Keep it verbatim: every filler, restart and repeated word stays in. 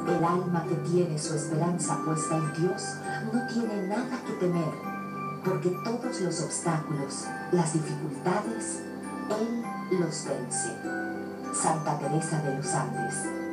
El alma que tiene su esperanza puesta en Dios no tiene nada que temer, porque todos los obstáculos, las dificultades, Él los vence. Santa Teresa de los Andes.